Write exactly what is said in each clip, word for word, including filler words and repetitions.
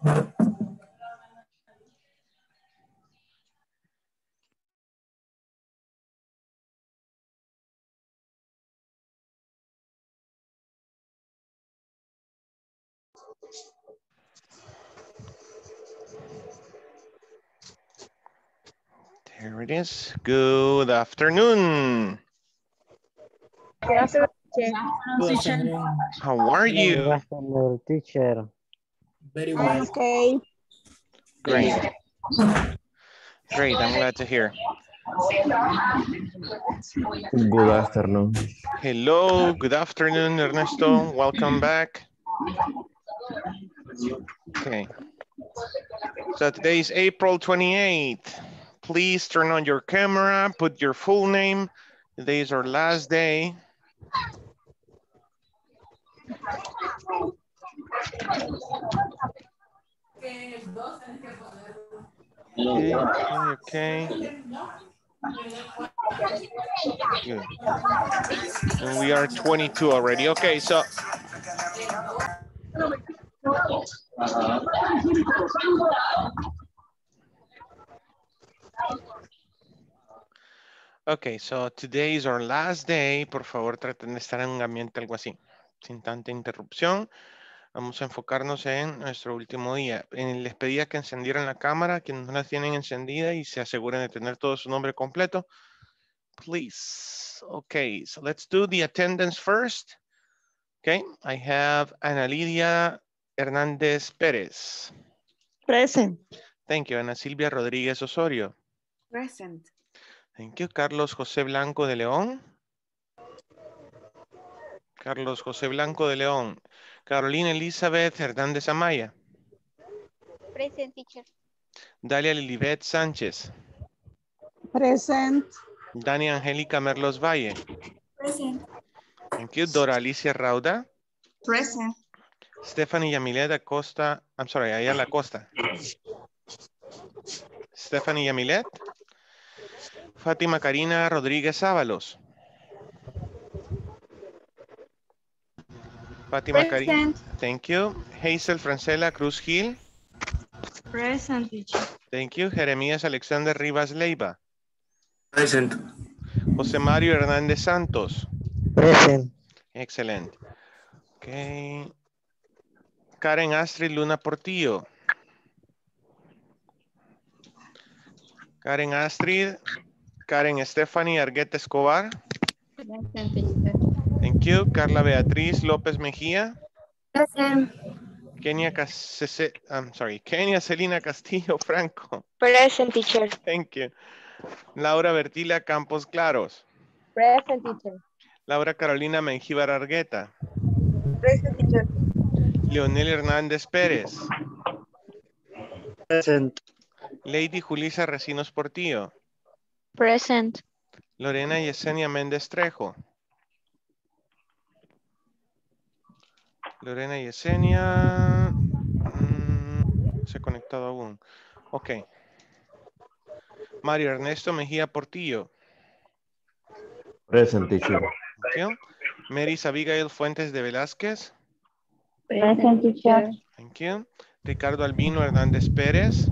There it is. Good afternoon. Good afternoon, teacher. Good afternoon. How are Good you? afternoon, teacher. Very I'm well. okay. Great. Great. I'm glad to hear. Good afternoon. Hello. Good afternoon, Ernesto. Welcome back. Okay. So today is April twenty-eighth. Please turn on your camera, put your full name. Today is our last day. Okay, okay, okay. Good. And we are twenty-two already. Okay, so okay, so today is our last day. Por favor, traten de estar en un ambiente algo así, sin tanta interrupción. Vamos a enfocarnos en nuestro último día. En- Les pedía que encendieran la cámara, quienes no la tienen encendida y se aseguren de tener todo su nombre completo. Please. Okay, so let's do the attendance first. Okay, I have Ana Lidia Hernández Pérez. Present. Thank you. Ana Silvia Rodríguez Osorio. Present. Thank you. Carlos José Blanco de León. Carlos José Blanco de León. Carolina Elizabeth Hernández Amaya. Present, teacher. Dalia Lilibet Sánchez. Present. Dani Angélica Merlos Valle. Present. Thank you. Dora Alicia Rauda. Present. Stephanie Yamilet Acosta. I'm sorry, Ayala Acosta. Stephanie Yamilet. Fátima Karina Rodríguez Ábalos. Fátima Karina. Thank you. Hazel Francela Cruz Gil. Present, teacher. Thank you. Jeremías Alexander Rivas Leiva. Present. José Mario Hernández Santos. Present. Excelente. Okay. Karen Astrid Luna Portillo. Karen Astrid. Karen Stephanie Argueta Escobar. Present, teacher. Thank you. Carla Beatriz López Mejía. Present. Kenia Cas- I'm sorry. Kenia Celina Castillo Franco. Present, teacher. Thank you. Laura Bertila Campos Claros. Present, teacher. Laura Carolina Mengíbar Argueta. Present, teacher. Leonel Hernández Pérez. Present. Lady Julisa Recinos Portillo. Present. Lorena Yesenia Méndez Trejo. Lorena Yesenia. mm, se ha conectado aún. Ok. Mario Ernesto Mejía Portillo. Present, teacher. Thank you. Mary Abigail Fuentes de Velázquez. Present, teacher. Thank you. Ricardo Albino Hernández Pérez.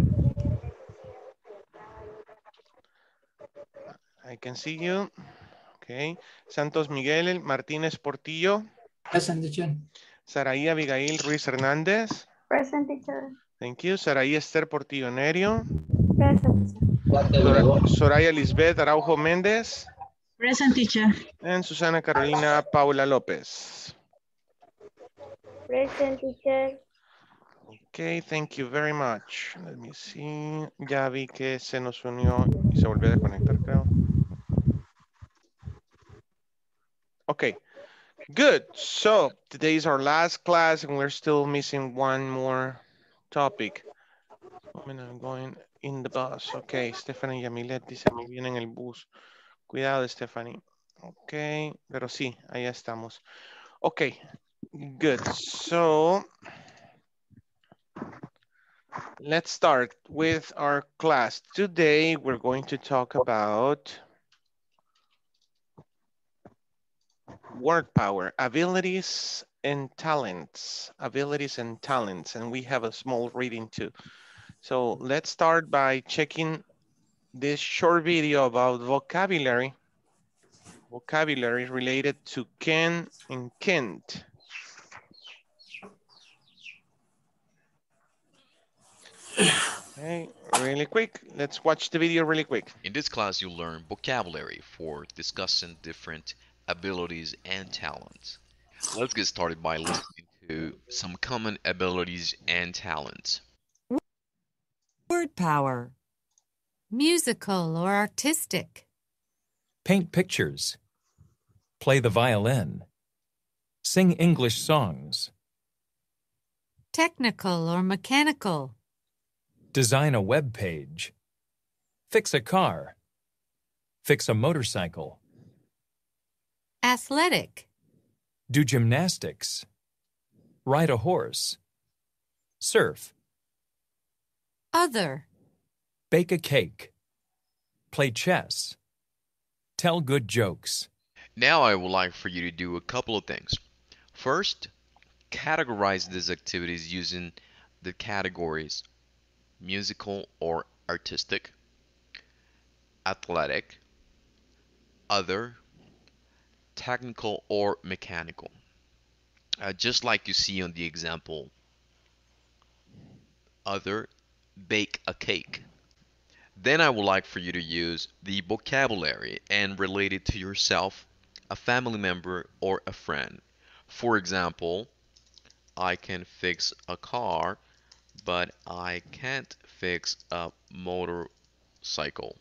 I can see you. Okay. Santos Miguel Martínez Portillo. Present, teacher. Saraí Abigail Ruiz Hernández. Present, teacher. Thank you. Saraí Esther Portillo Nerio. Present. Sora- Soraya Lisbeth Araujo Méndez. Present, teacher. And Susana Carolina Paula López. Present, teacher. Okay, thank you very much. Let me see. Ya vi que se nos unió y se volvió a desconectar, creo. Okay, good. So today is our last class and we're still missing one more topic. I'm going in the bus. Okay, Stephanie Yamilet dice que viene en el bus. Cuidado, Stephanie. Ok, pero sí, ahí estamos. Ok, good. So, let's start with our class. Today, we're going to talk about word power, abilities and talents, abilities and talents, and we have a small reading too. So let's start by checking this short video about vocabulary, vocabulary related to Ken and Kent. Okay, really quick. Let's watch the video really quick. In this class, you'll learn vocabulary for discussing different abilities and talents. Let's get started by listening to some common abilities and talents. Word power. Musical or artistic. Paint pictures. Play the violin. Sing English songs. Technical or mechanical. Design a web page. Fix a car. Fix a motorcycle. Athletic. Do gymnastics. Ride a horse. Surf. Other. Bake a cake. Play chess. Tell good jokes. Now I would like for you to do a couple of things. First, categorize these activities using the categories musical or artistic, athletic, other, technical or mechanical. Uh, just like you see on the example, other, bake a cake. Then I would like for you to use the vocabulary and relate it to yourself, a family member, or a friend. For example, I can fix a car, but I can't fix a motorcycle.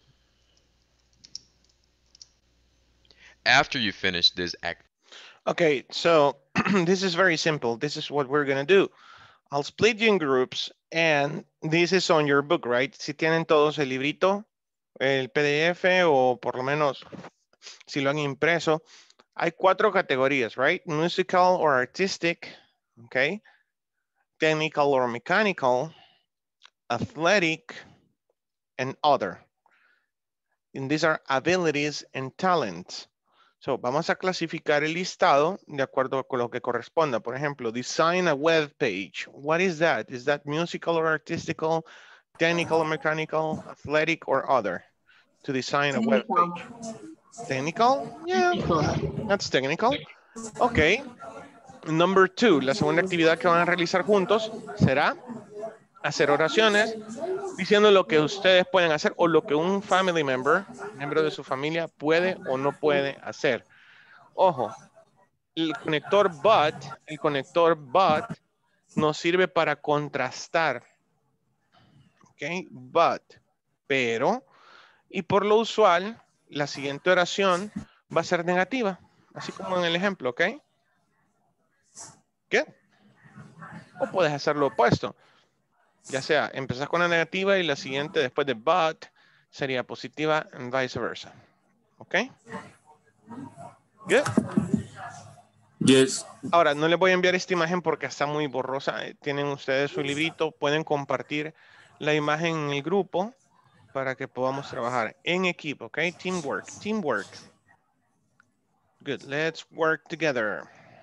After you finish this act. Okay, so this is very simple. This is what we're gonna do. I'll split you in groups and this is on your book, right? Si tienen todos el librito, el P D F o por lo menos si lo han impreso, hay cuatro categorías, right? Musical or artistic, okay? Technical or mechanical, athletic, and other. And these are abilities and talents. So, vamos a clasificar el listado de acuerdo con lo que corresponda. Por ejemplo, design a web page. What is that? Is that musical or artistical, technical or mechanical, athletic or other? To design a web page. Technical? Yeah, that's technical. Okay. Number two, la segunda actividad que van a realizar juntos será hacer oraciones diciendo lo que ustedes pueden hacer o lo que un family member, miembro de su familia, puede o no puede hacer. Ojo, el conector but, el conector but nos sirve para contrastar. Ok, but, pero, y por lo usual, la siguiente oración va a ser negativa, así como en el ejemplo, ¿ok? ¿Qué? O puedes hacer lo opuesto. Ya sea, empezás con la negativa y la siguiente después de but sería positiva and vice versa. ¿Ok? Good. Yes. Ahora, no les voy a enviar esta imagen porque está muy borrosa. Tienen ustedes su librito, pueden compartir la imagen en el grupo para que podamos trabajar en equipo, ¿ok? Teamwork, teamwork. Good, let's work together.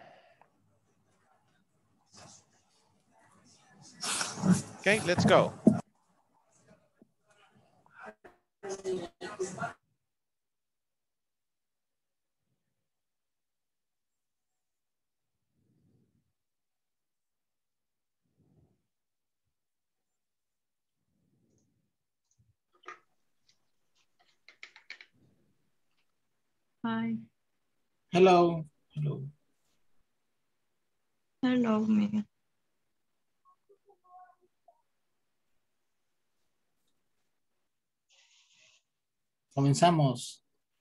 Okay, let's go. Hi. Hello. Hello. Hello, Miguel. Comenzamos.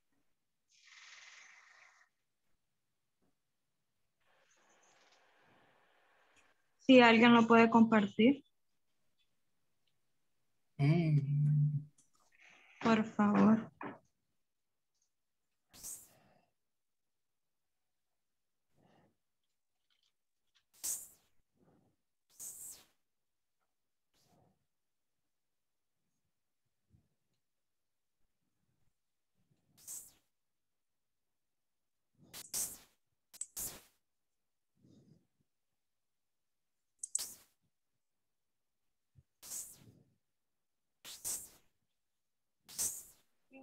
Si alguien lo puede compartir, Mm. por favor.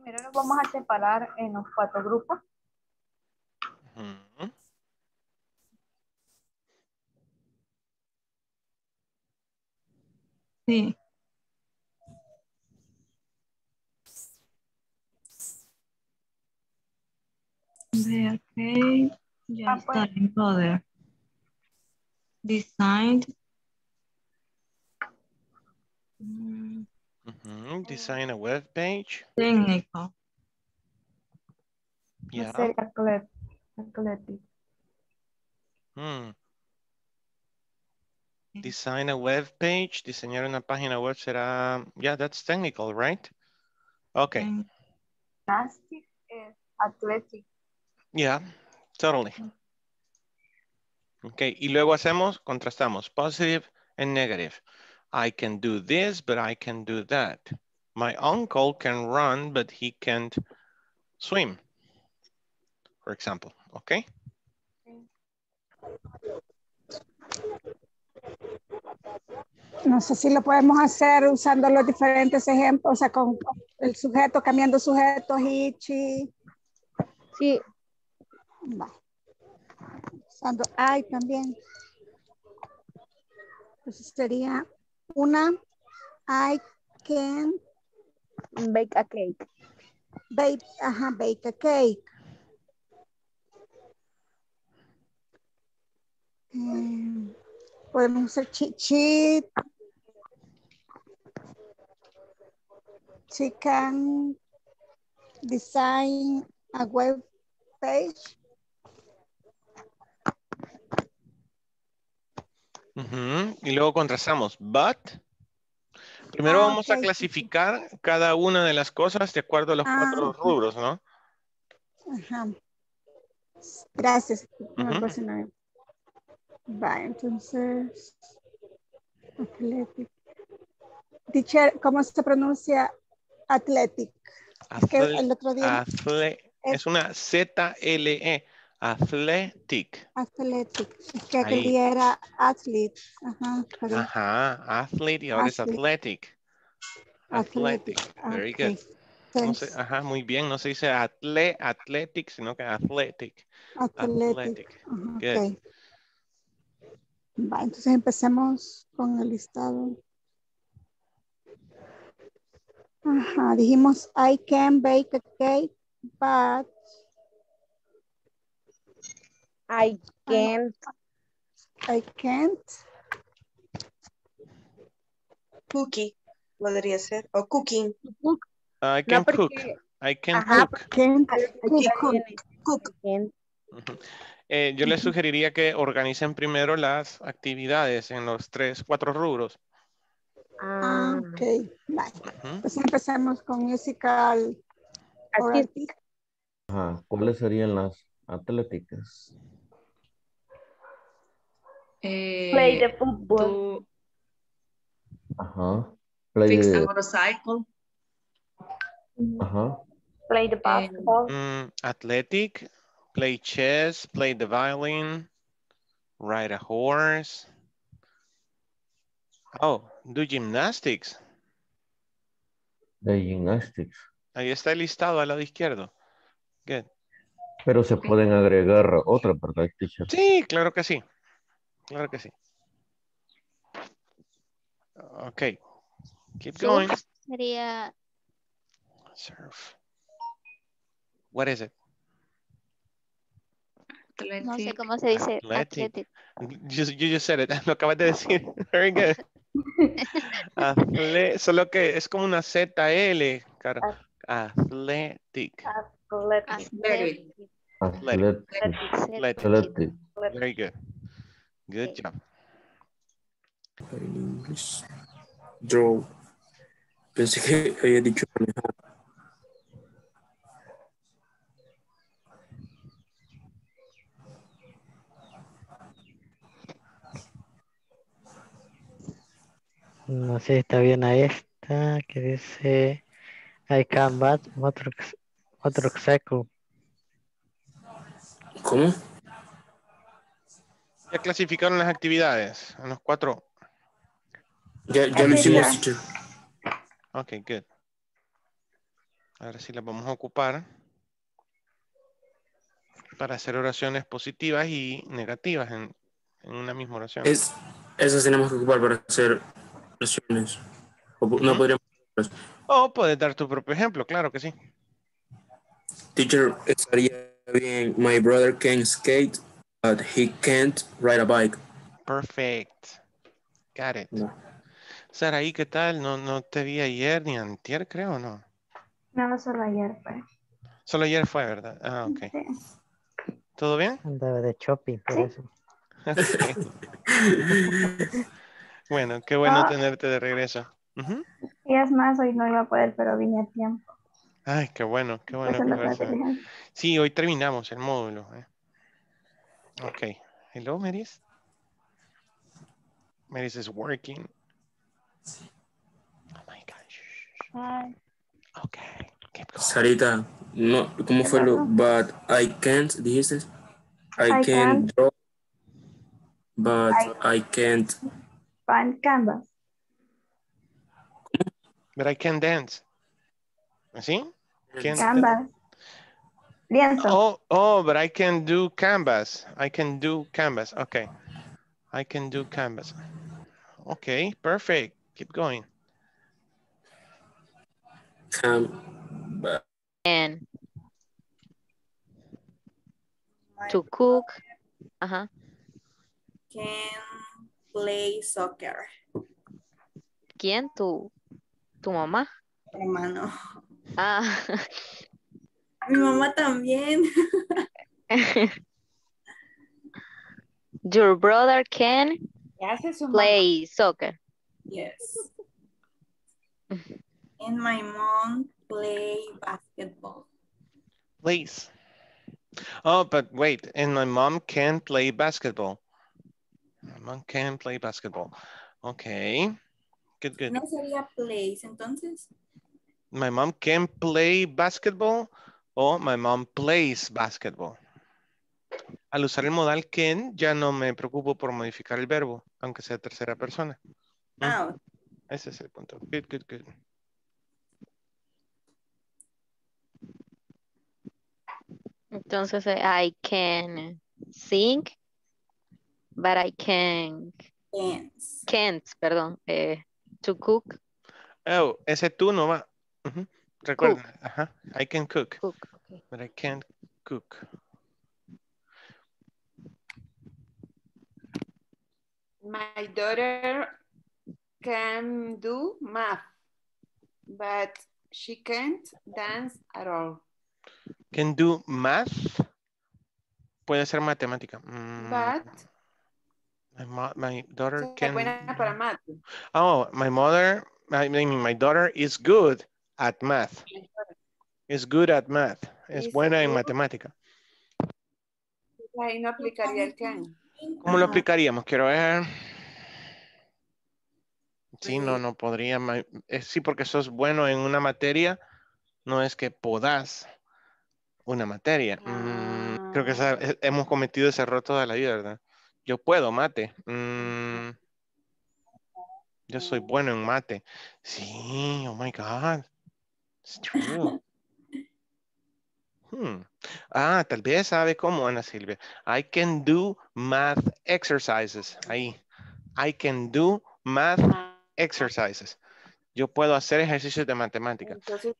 Primero nos vamos a separar en los cuatro grupos. Ujú. Sí. De ok, ya Ah, está pues. en poder. Designed. Mm, Ujú. Design a web page. Técnico. Yeah. Hacer athletic. athletic. Mm. Design a web page. Diseñar una página web será. Yeah, that's technical, right? Okay. Ten- Gymnastics es athletic. Yeah, totally. Okay. Y luego hacemos, contrastamos positive and negative. I can do this, but I can do that. My uncle can run, but he can't swim, for example. Okay. No sé si lo podemos hacer usando los diferentes ejemplos, o sea, con el sujeto, cambiando sujetos, he, she. Sí. Va. Usando I también. Entonces sería una, I can Bake a cake. bake, ajá, bake a cake. Eh, podemos usar she, she, she can design a web page. Ujú. Y luego contrastamos, but. Primero Ah, vamos a ok. clasificar cada una de las cosas de acuerdo a los Ah, cuatro rubros, ¿no? Ajá. Gracias. Una Ujú. cosa no- Va, entonces. Athletic. Teacher, ¿cómo se pronuncia athletic? Es que Athle- el otro día athle- es una Z L E, athletic. athletic. Es que aquel Ahí. día era athlete. Ajá, pero Ajá, athlete y ahora es athlete. athletic. Athletic. Athletic. Very Okay. good. No sé, Thanks. ajá, muy bien. No se dice atle, athletic, sino que athletic. Athletic. Athletic. Ajá, Good. ok. Va, entonces empecemos con el listado. Ajá, dijimos I can bake a cake, but I can't. I can't. Cookie, podría ser. O cooking. I No, can cook. porque. I can Ajá, cook. Can't Cook. cook. Cook. Can't. Ujú. Eh, yo les sugeriría que organicen primero las actividades en los tres, cuatro rubros. Ah, Ah, ok. Vale. Ujú. Pues empezamos con musical or artistic. artistic. Ajá. ¿Cuáles serían las atléticas? Play the Eh, football. do Ajá. Play fix a the- motorcycle. Ajá. Play the basketball. Mm, athletic, play chess, play the violin, ride a horse. Oh, do gymnastics. De gymnastics. Ahí está el listado al lado izquierdo. Good. Pero se pueden agregar otra, ¿verdad, teacher? Sí, claro que sí. Claro que sí. Ok. Keep going. Surf sería. Surf. What is it? No sé Athletic. cómo se dice. Athletic. Athletic. You, you just said it. Lo acabas de decir. Very good. Athle- solo que es como una Z L, Caro. Athletic. Athletic. Very. Athletic. Athletic. Athletic. Athletic. Very good. Good job. En inglés. Draw. Pensé que había dicho manejar. No sé si está bien a esta que dice I can bat motor- motorcycle. ¿Cómo? Ya clasificaron las actividades en los cuatro. Ya, ya lo hicimos, Ya. teacher. Ok, good. Ahora sí las vamos a ocupar para hacer oraciones positivas y negativas en, en una misma oración. Es, esas tenemos que ocupar para hacer oraciones. O po- no Ujú. podríamos. O puedes dar tu propio ejemplo, claro que sí. Teacher, estaría bien. My brother can skate, but he can't ride a bike. Perfect. Got it. No. Saraí, ¿qué tal? No, no te vi ayer ni antier, creo, ¿no? No, solo ayer fue. Solo ayer fue, ¿verdad? Ah, ok. Sí. ¿Todo bien? Andaba de shopping, por Sí. eso. Ok. Bueno, qué bueno Ah. tenerte de regreso. Ujú. Y es más, hoy no iba a poder, pero vine a tiempo. Ay, qué bueno, qué bueno Eso es que lo que vas me a- diligencia. Sí, hoy terminamos el módulo. ¿eh? Ok. Hello, Meris. Meris is working. Oh my gosh. Ay, Ok. Keep going. Sarita, no, ¿cómo ¿qué fue lo? pasó? But I can't, dijiste. I, I can can't. draw, but I I can't. find canvas. But I can dance. ¿Sí? Can't dance. Canvas. Lienzo. Oh, oh, but I can do canvas. I can do canvas. Okay. I can do canvas. Okay, perfect. Keep going. Can, but And to cook. Ajá. Can play soccer. ¿Quién? ¿Tu, tu mamá? Hermano. Ah. Mi mamá también. Your brother can ¿Qué hace su mamá? play soccer. Yes. And my mom play basketball. Please. Oh, but wait. And my mom can play basketball. My mom can play basketball. Okay. Good, good. No sería plays, entonces. My mom can play basketball o my mom plays basketball. Al usar el modal can, ya no me preocupo por modificar el verbo, aunque sea tercera persona. Mm, Ah, Ese es el punto. Good, good, good. Entonces, eh, I can sing, but I can, dance. can't, perdón, eh, to cook. Oh, ese tú no va. Ujú. Recuerden, ajá. I can cook, Cook, okay. but I can't cook. My daughter can do math, but she can't dance at all. Can do math. Puede ser matemática. Mm, But my, mo- my daughter es can. buena para math. Oh, my mother, I mean, my daughter is good at math. Is good at math. Es Is buena en good. matemática. Ahí no aplicaría el can. ¿Cómo lo aplicaríamos? Quiero ver. Sí, no, no podría. ma- eh, Sí, porque sos bueno en una materia, no es que podás una materia. Mm, creo que esa- he- hemos cometido ese error toda la vida, ¿verdad? Yo puedo mate. Mm, yo soy bueno en mate. Sí, oh my God. It's true. Hmm. Ah, tal vez sabe cómo, Ana Silvia. I can do math exercises. Ahí. I can do math exercises. Yo puedo hacer ejercicios de matemática. Entonces,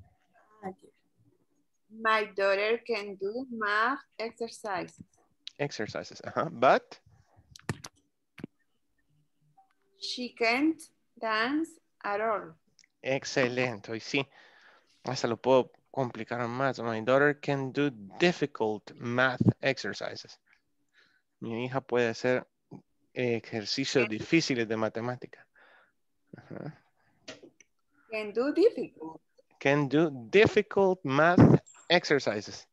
my daughter can do math exercises. Exercises. Ajá. But She can't dance at all. excelente. Hoy sí. Hasta lo puedo complicar más. My daughter can do difficult math exercises. Mi hija puede hacer ejercicios difíciles de matemática. Ajá. Can do difficult. Can do difficult math exercises.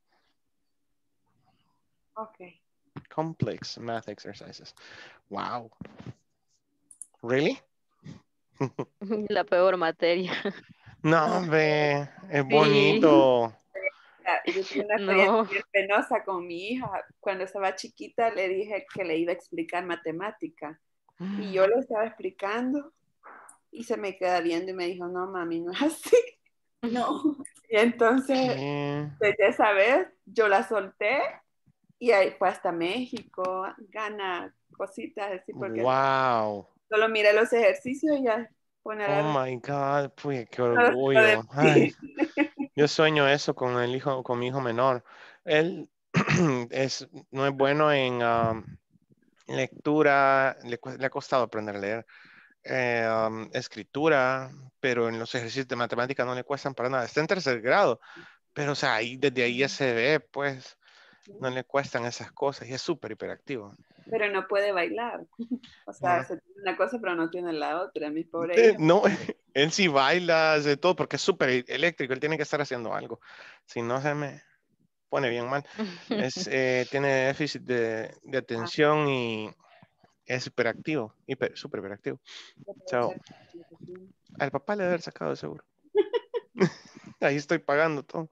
Okay. Complex math exercises. Wow. Really? La peor materia. No, hombre, es Sí. bonito. Ah, Yo tuve una No. experiencia bien penosa con mi hija. Cuando estaba chiquita le dije que le iba a explicar matemática. Y yo le estaba explicando y se me queda viendo y me dijo, no, mami, no es así. No. Y entonces, ¿Qué? desde esa vez, yo la solté y ahí fue hasta México, gana cositas así porque Wow. solo mira los ejercicios y ya pone Oh la... my God. Pues qué lo de- orgullo. Ay, yo sueño eso con el hijo, con mi hijo menor. Él es, no es bueno en um, lectura, le, cu- le ha costado aprender a leer. eh, um, escritura, pero en los ejercicios de matemática no le cuestan para nada. Está en tercer grado, pero o sea, ahí, desde ahí ya se ve, pues, no le cuestan esas cosas y es súper hiperactivo. Pero no puede bailar. O sea, No, se tiene una cosa pero no tiene la otra, mi pobre Eh, hijo. no, él sí baila, hace todo, porque es súper eléctrico, él tiene que estar haciendo algo. Si no, se me pone bien mal. Es, eh, tiene déficit de, de Ah, atención y es hiperactivo, hiper, súper hiperactivo. puede So, aprovechar lo que tiene. al papá le debe haber sacado de seguro. Ahí estoy pagando todo.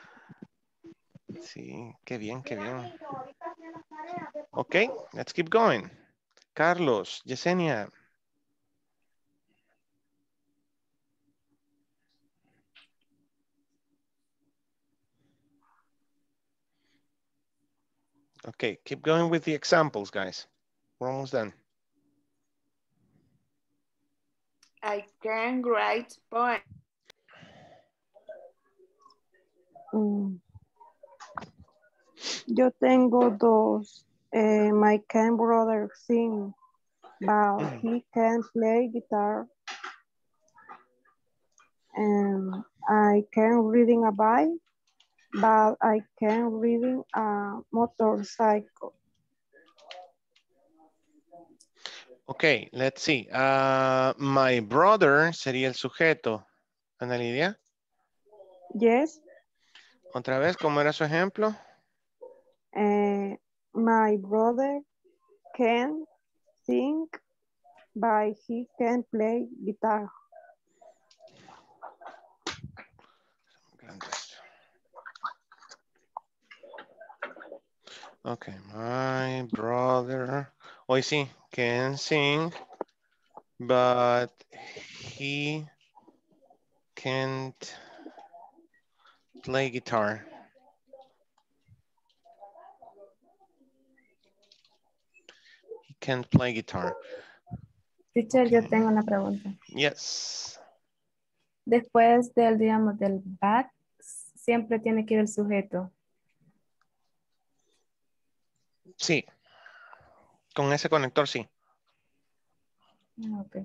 Sí, qué bien, qué bien. Ok, let's keep going. Carlos, Yesenia. Okay, keep going with the examples, guys. We're almost done. I can write poems. Mm, Yo tengo dos. Eh, my can brother sing, but he can play guitar. And I can reading a bike, but I can reading a motorcycle. Okay, let's see. Uh, my brother sería el sujeto. Ana Lidia. Yes. Otra vez, ¿cómo era su ejemplo? Uh, my brother can sing, but he can play guitar. Okay, my brother. Hoy sí, can sing, but he can't play guitar. He can't play guitar. Teacher, yo Okay. tengo una pregunta. Yes. Después del, digamos, del but, siempre tiene que ir el sujeto. Sí. Con ese conector, sí. Ah, ok.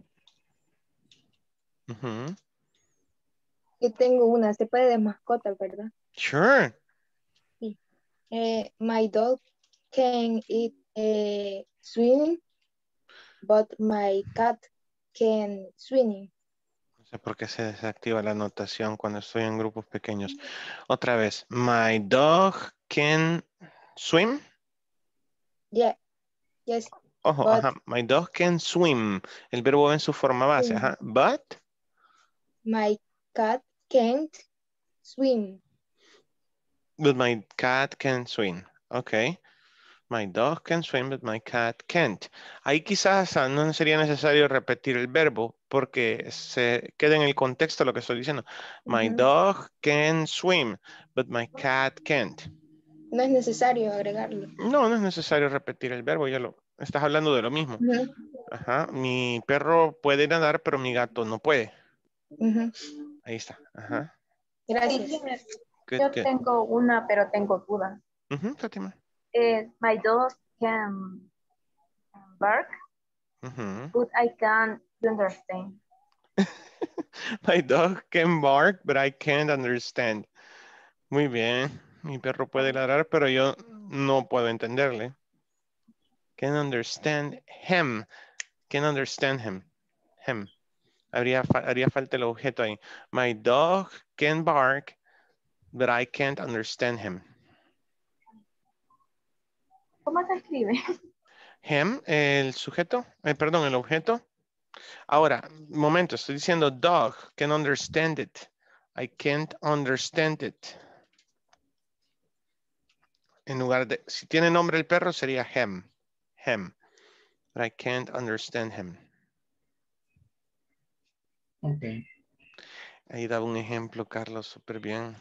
Uh-huh. Yo tengo una, se puede de mascota, ¿verdad? Sure. Sí. Eh, my dog can eat eh, swim, but my cat can swim. No sé por qué se desactiva la anotación cuando estoy en grupos pequeños. Otra vez. My dog can swim. Yeah, yes. Ojo, But ajá. My dog can swim. El verbo va en su forma base, ajá. But. my cat can't swim. But my cat can swim. Ok. My dog can swim, but my cat can't. Ahí quizás ah, no sería necesario repetir el verbo porque se queda en el contexto lo que estoy diciendo. My Uh-huh. dog can swim, but my cat can't. No es necesario agregarlo. No, no es necesario repetir el verbo, ya lo estás hablando de lo mismo. Uh-huh. Ajá. Mi perro puede nadar, pero mi gato no puede. Uh-huh. Ahí está. Ajá. Gracias. Good, Yo good. tengo una, pero tengo duda. Ujú, Fátima. Eh, my dog can bark, Ujú. but I can't understand. My dog can bark, but I can't understand. Muy bien. Mi perro puede ladrar, pero yo no puedo entenderle. Can understand him. Can understand him. Him. Habría, fa- haría falta el objeto ahí. My dog can bark, but I can't understand him. ¿Cómo se escribe? Him, el sujeto, eh, perdón, el objeto. Ahora, momento, estoy diciendo dog, can understand it. I can't understand it. En lugar de, si tiene nombre el perro, sería him. Him. But I can't understand him. Okay. Ahí daba un ejemplo, Carlos, súper bien.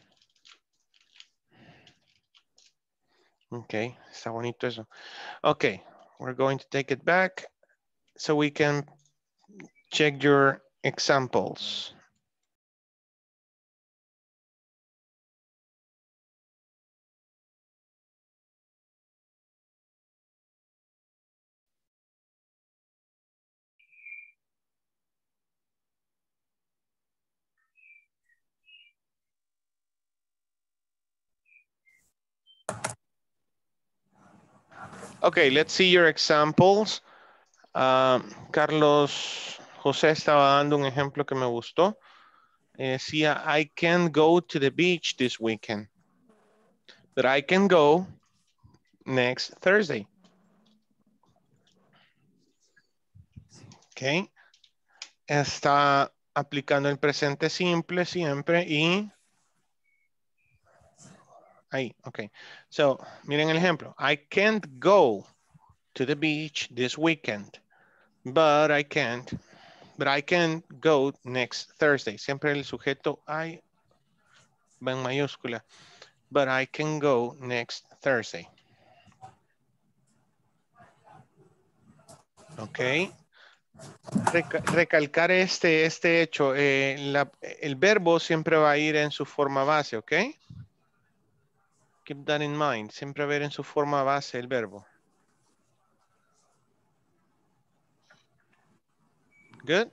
Ok, está bonito eso. Ok, we're going to take it back so we can check your examples. Okay, let's see your examples. Uh, Carlos José estaba dando un ejemplo que me gustó. Eh, decía, I can't go to the beach this weekend, but I can go next Thursday. Okay. Está aplicando el presente simple siempre y ahí, ok. So, miren el ejemplo. I can't go to the beach this weekend, but I can't, but I can go next Thursday. Siempre el sujeto I va en mayúscula, but I can go next Thursday. Ok. Reca recalcar este, este hecho, eh, la, el verbo siempre va a ir en su forma base, ¿ok? Keep that in mind, siempre va a ir en su forma base el verbo. Good.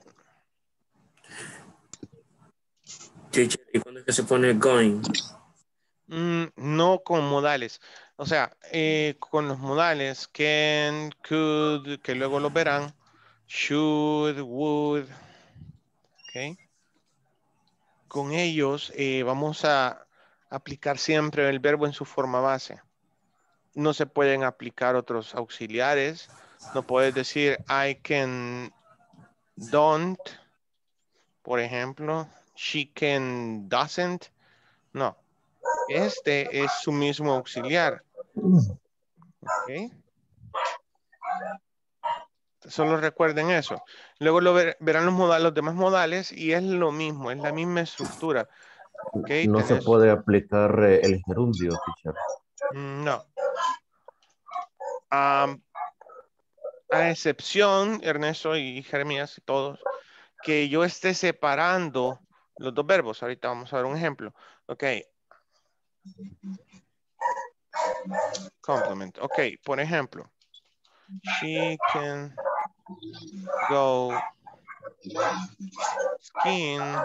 Teacher, ¿y cuándo es que se pone going? Mm, no con modales. O sea, eh, con los modales can, could, que luego lo verán, should, would, ¿ok? Con ellos eh, vamos a aplicar siempre el verbo en su forma base. No se pueden aplicar otros auxiliares. No puedes decir I can, don't, por ejemplo, she can, doesn't. No, este es su mismo auxiliar. Ok. Solo recuerden eso. Luego lo ver, verán los, modales, los demás modales y es lo mismo, es la misma estructura. Okay, No se tenés... puede aplicar eh, el gerundio, teacher. No. Um, a excepción, Ernesto y Jeremías y todos, que yo esté separando los dos verbos. Ahorita vamos a ver un ejemplo. Ok. Complement. Ok, por ejemplo. She can go skiing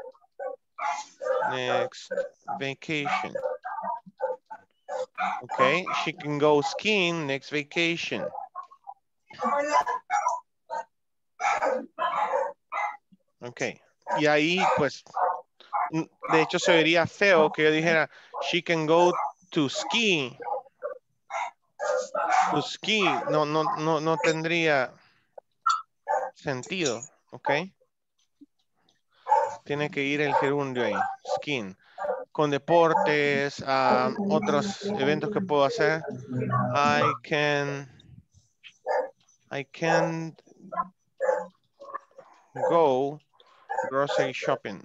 next vacation. Okay, she can go skiing next vacation. Ok, y ahí pues, de hecho se vería feo que yo dijera, she can go to ski. To ski, no, no, no, no tendría sentido, ok. Tiene que ir el gerundio ahí, skiing. Con deportes, uh, otros eventos que puedo hacer. I can, I can go grocery shopping.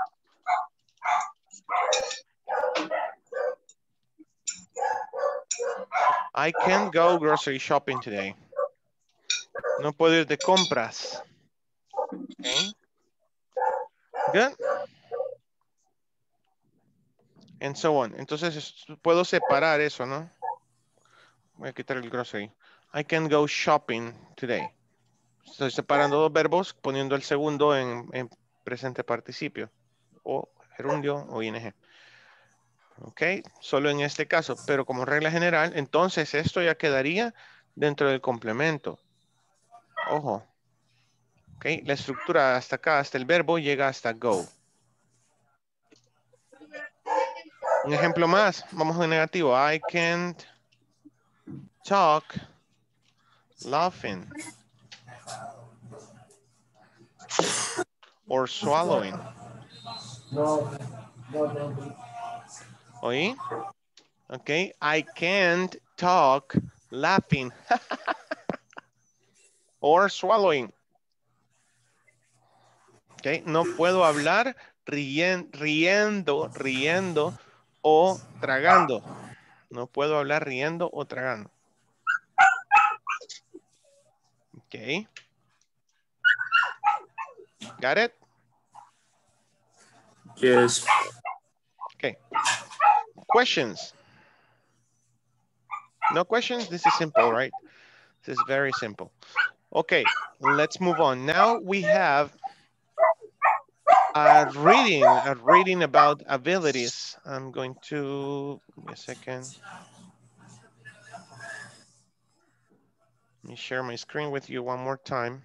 I can't go grocery shopping today. No puedo ir de compras. Okay. Good. And so on. Entonces puedo separar eso, ¿no? Voy a quitar el grocery. I can go shopping today. Estoy separando dos verbos, poniendo el segundo en, en presente participio. O gerundio o ing. Ok, solo en este caso. Pero como regla general, entonces esto ya quedaría dentro del complemento. Ojo. Ok, la estructura hasta acá, hasta el verbo, llega hasta go. Un ejemplo más, vamos de negativo. I can't talk laughing or swallowing. ¿Oí? Ok, I can't talk laughing or swallowing. Ok, no puedo hablar rien- riendo, riendo o tragando. No puedo hablar riendo o tragando. Ok. Got it? Yes. Okay. Questions? No questions? This is simple, right? This is very simple. Okay, let's move on. Now we have a reading, a reading about abilities. I'm going to, give me a second. Let me share my screen with you one more time.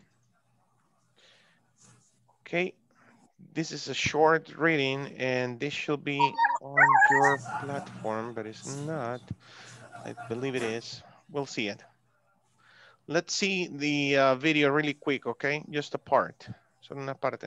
Okay, this is a short reading and this should be on your platform, but it's not. I believe it is. We'll see it. Let's see the uh, video really quick, okay? Just a part. Solo una parte.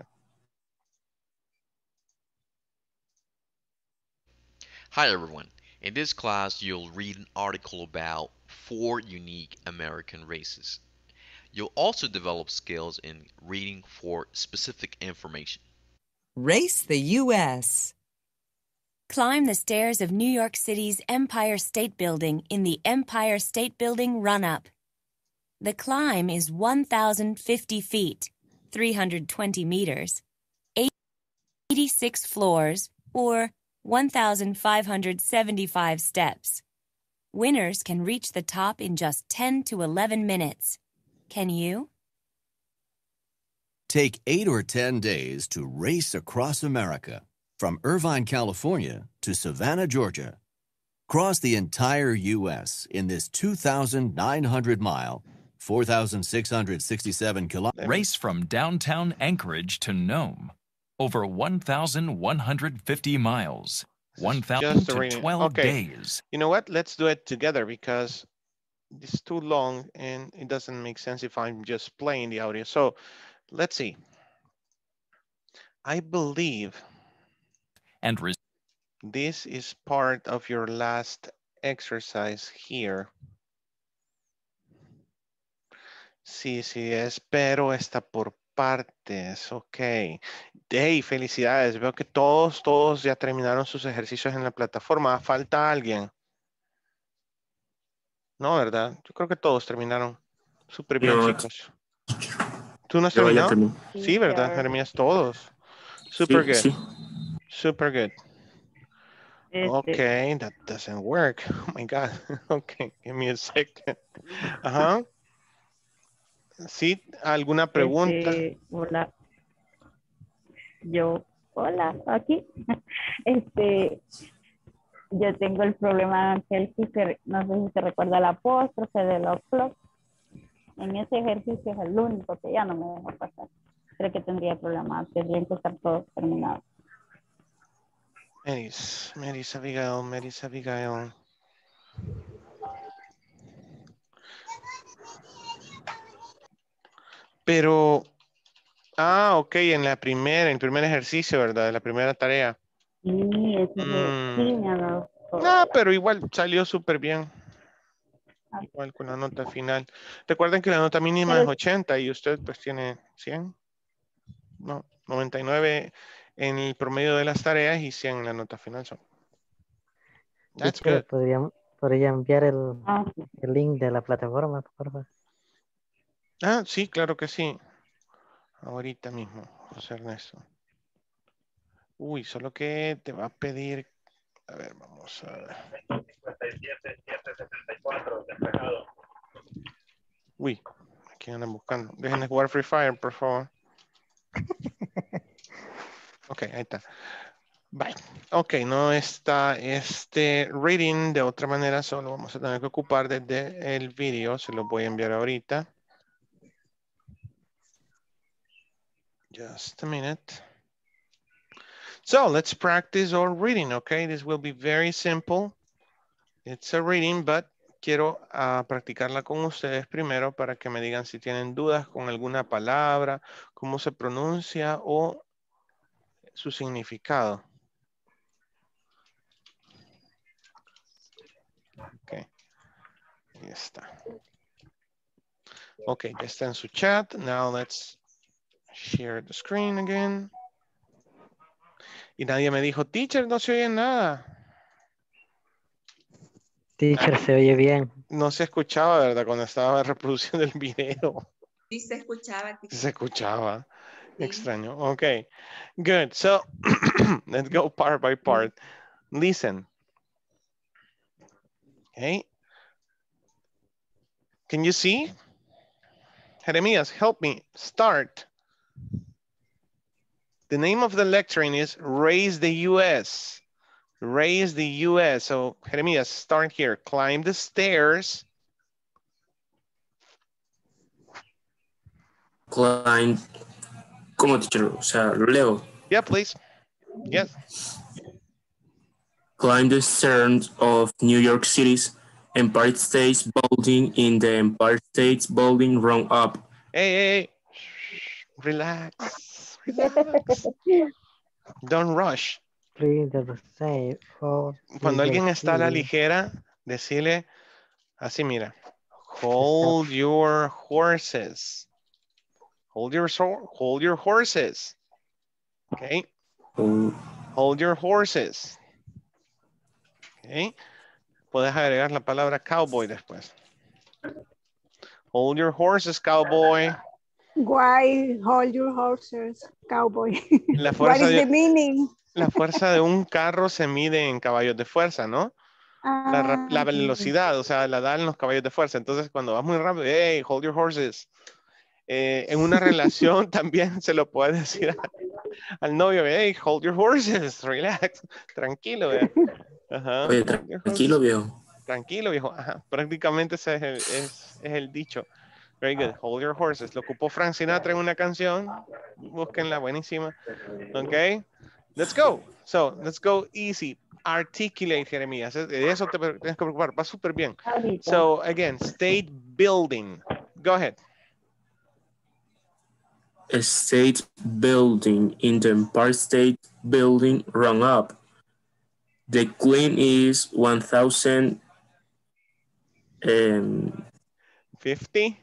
Hi everyone. In this class, you'll read an article about four unique American races. You'll also develop skills in reading for specific information. Race the U S Climb the stairs of New York City's Empire State Building in the Empire State Building Run-Up. The climb is one thousand fifty feet, three hundred twenty meters, eighty-six floors, or one thousand five hundred seventy-five steps. Winners can reach the top in just ten to eleven minutes. Can you? Take eight or ten days to race across America, from Irvine, California to Savannah, Georgia. Cross the entire U S in this two thousand nine hundred mile, four thousand six hundred sixty-seven kilometer Race from downtown Anchorage to Nome. Over one thousand one hundred fifty miles. one thousand Just a to reading. twelve Okay. days. You know what? Let's do it together because it's too long and it doesn't make sense if I'm just playing the audio. So let's see. I believe And res- this is part of your last exercise here. Sí, sí es, pero está por partes. Ok. Hey, felicidades. Veo que todos, todos ya terminaron sus ejercicios en la plataforma. ¿Falta alguien? No, ¿verdad? Yo creo que todos terminaron. Súper bien, No, chicos. ¿Tú no has yo ya terminado? terminé. Sí, ¿verdad? Teacher. Jeremías, todos. Super Sí, good. sí. Super good. Este, Okay, that doesn't work. Oh my God. Okay, give me a second. Ajá. ¿Sí? ¿Alguna pregunta? este, hola, yo, hola, aquí. Este, yo tengo el problema que el que no sé si se recuerda el apóstrofe de los flops. En ese ejercicio es el único que ya no me deja pasar. Creo que tendría problemas, tendrían que estar todos terminados. Meris, Meris Abigail, Meris Abigail. Pero, ah, ok, en la primera, en el primer ejercicio, ¿verdad? En la primera tarea. Sí, ese es Mm. sí me ha dado todo. No, pero igual salió súper bien. Igual con la nota final. Recuerden que la nota mínima es ochenta y usted pues tiene cien. No, noventa y nueve en el promedio de las tareas y cien en la nota final. So, that's Teacher, good. ¿podría, podría enviar el, Ah, el link de la plataforma, por favor? Ah, sí, claro que sí. Ahorita mismo, José Ernesto. Uy, solo que te va a pedir. A ver, vamos a ver. Uy, aquí andan buscando. Dejen de jugar Free Fire, por favor. Ok, ahí está. Bye. Ok, no está este reading de otra manera, solo vamos a tener que ocupar desde el video. Se lo voy a enviar ahorita. Just a minute. So let's practice our reading, okay? This will be very simple. It's a reading, but quiero uh, practicarla con ustedes primero para que me digan si tienen dudas con alguna palabra, cómo se pronuncia o su significado. Ok, ahí está. Ok, ya está en su chat. Now let's share the screen again. Y nadie me dijo, teacher, no se oye nada. Teacher, se oye bien. No se escuchaba, ¿verdad? Cuando estaba reproduciendo el video. Sí se escuchaba. Sí se escuchaba. Sí. Extraño. Okay. Good. So, let's go part by part. Listen. Okay. Can you see? Jeremias, help me. Start. The name of the lecturing is Raise the U S. Raise the U S. So, Jeremias, start here. Climb the stairs. Climb. ¿Cómo, teacher? O sea, lo leo. Yeah, please. Yes. Climb the stairs of New York City's Empire State Building in the Empire State Building run up. Hey, hey, hey. Relax. Relax. Don't rush. Cuando alguien está a la ligera, decirle así, mira. Hold your horses. Hold your hold your horses. Okay. Hold your horses. Okay. Puedes agregar la palabra cowboy después. Hold your horses, cowboy. Why hold your horses, cowboy? La What fuerza is de, the meaning? La fuerza de un carro se mide en caballos de fuerza, ¿no? La, Ah, la velocidad, o sea, la dan los caballos de fuerza. Entonces, cuando vas muy rápido, hey, hold your horses. Eh, en una relación también se lo puedes decir a, al novio, hey, hold your horses, relax, tranquilo. ¿Ve? Ajá. Oye, tranquilo, viejo. Tranquilo, viejo. Ajá. Prácticamente ese es el, es, es el dicho. Very good. Hold your horses. Lo ocupó Frank Sinatra en una canción. Búsquenla, buenísima. Ok. Let's go. So, let's go easy. Articulate, Jeremías. De eso te tienes que preocupar. Va súper bien. So, again, state building. Go ahead. A state building in the Empire State Building run up. The clean is one thousand fifty.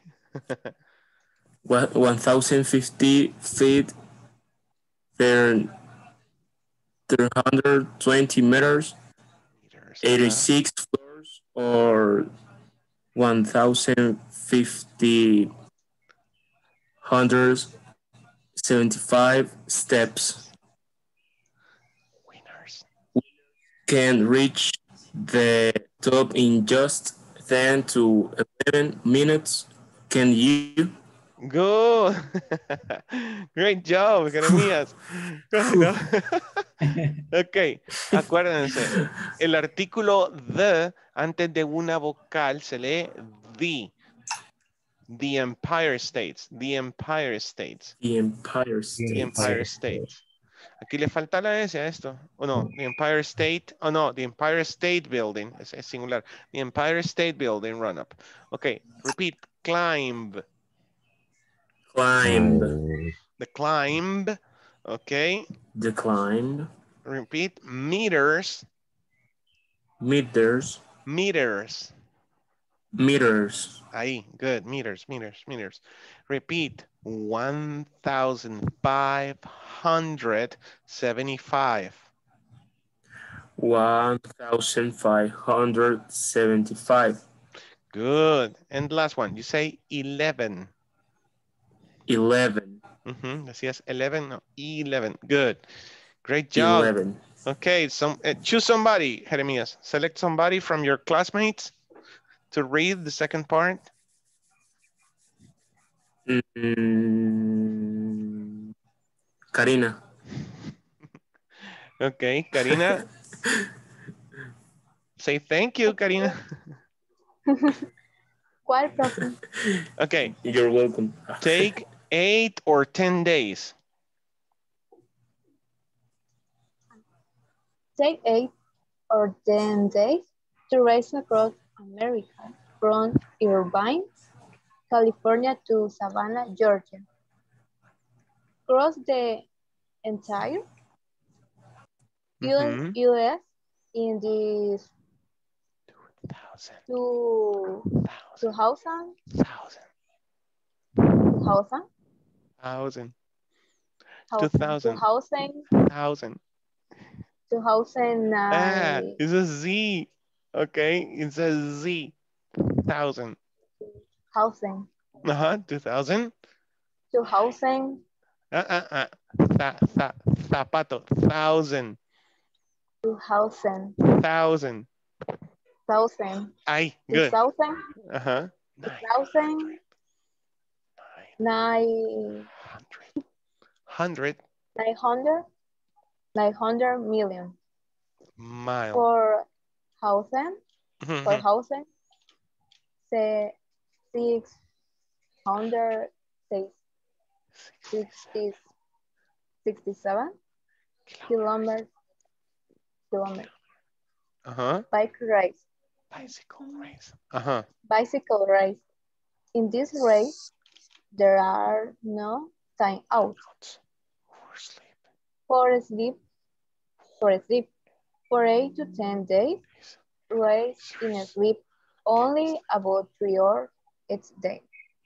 one thousand fifty feet, three hundred twenty meters, eighty-six floors, or one thousand fifty, one hundred seventy-five steps. Winners. Can reach the top in just ten to eleven minutes. Can you? Good. Great job, Jeremías. Ok, acuérdense, el artículo the antes de una vocal se lee the. The Empire States. The Empire States. The Empire States. The Empire States. Aquí le falta la S a esto. O no, the Empire State. O no, the Empire State Building. Es, es singular. The Empire State Building run up. Ok, repeat. Climb. Climb. The climb. Ok. The climb. Repeat. Meters. Meters. Meters. Meters. Ahí, good. Meters, meters, meters. Repeat. one thousand five hundred seventy-five. one thousand five hundred seventy-five. Good. And the last one, you say eleven. eleven. Mm-hmm. Decías eleven, no, eleven. Good. Great job. eleven. Okay, some, uh, choose somebody, Jeremias. Select somebody from your classmates to read the second part. Mm, Karina. Okay, Karina. Say thank you, Karina. ¿Cuál, profe? Okay. You're welcome. Take eight or ten days. Take eight or ten days to race across America from Irvine, California to Savannah, Georgia. Cross the entire Mm-hmm. U S in the two thousand, Thousand. thousand, Two thousand. thousand, Thousand. two thousand Ah, nine. it's a Z. Okay, it's a Z. Thousand. Thousand. Uh-huh, two thousand. Two thousand. Uh-uh-uh. Tha, tha, zapato. Thousand. Two thousand. Thousand. Thousand. Ay, Two good. thousand. Uh-huh. Two thousand. Nine. Hundred Nine hundred. Nine hundred million. mile. Four thousand. Four Mhm. thousand. Say six hundred. Say sixty. Sixty-seven. Kilometers. Kilometers. Uh-huh. Bike race. Bicycle race. Uh-huh. Bicycle race. In this race, there are no time outs. For sleep, for sleep, for eight to ten days, race in sleep only about three hours each day.